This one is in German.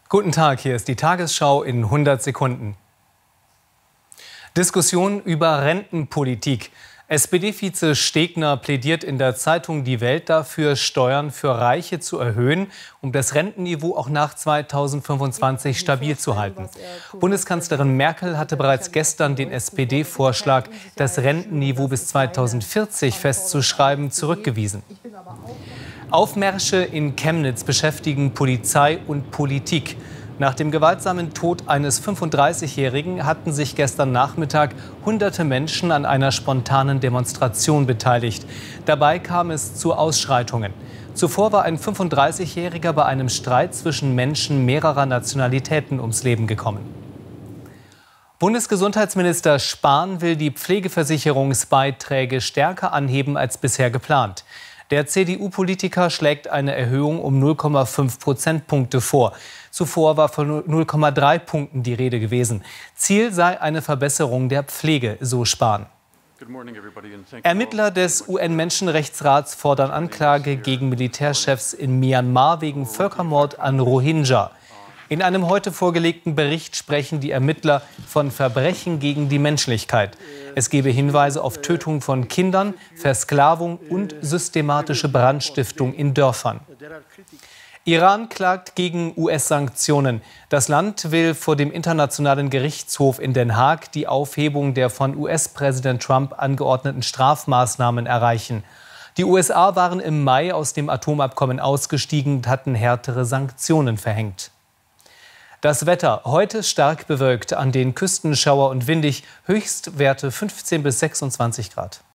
Guten Tag, hier ist die Tagesschau in 100 Sekunden. Diskussion über Rentenpolitik. SPD-Vize Stegner plädiert in der Zeitung Die Welt dafür, Steuern für Reiche zu erhöhen, um das Rentenniveau auch nach 2025 stabil zu halten. Bundeskanzlerin Merkel hatte bereits gestern den SPD-Vorschlag, das Rentenniveau bis 2040 festzuschreiben, zurückgewiesen. Aufmärsche in Chemnitz beschäftigen Polizei und Politik. Nach dem gewaltsamen Tod eines 35-Jährigen hatten sich gestern Nachmittag hunderte Menschen an einer spontanen Demonstration beteiligt. Dabei kam es zu Ausschreitungen. Zuvor war ein 35-Jähriger bei einem Streit zwischen Menschen mehrerer Nationalitäten ums Leben gekommen. Bundesgesundheitsminister Spahn will die Pflegeversicherungsbeiträge stärker anheben als bisher geplant. Der CDU-Politiker schlägt eine Erhöhung um 0,5 Prozentpunkte vor. Zuvor war von 0,3 Punkten die Rede gewesen. Ziel sei eine Verbesserung der Pflege, so Spahn. Ermittler des UN-Menschenrechtsrats fordern Anklage gegen Militärchefs in Myanmar wegen Völkermord an Rohingya. In einem heute vorgelegten Bericht sprechen die Ermittler von Verbrechen gegen die Menschlichkeit. Es gebe Hinweise auf Tötung von Kindern, Versklavung und systematische Brandstiftung in Dörfern. Iran klagt gegen US-Sanktionen. Das Land will vor dem Internationalen Gerichtshof in Den Haag die Aufhebung der von US-Präsident Trump angeordneten Strafmaßnahmen erreichen. Die USA waren im Mai aus dem Atomabkommen ausgestiegen und hatten härtere Sanktionen verhängt. Das Wetter heute stark bewölkt, an den Küsten Schauer und windig, Höchstwerte 15 bis 26 Grad.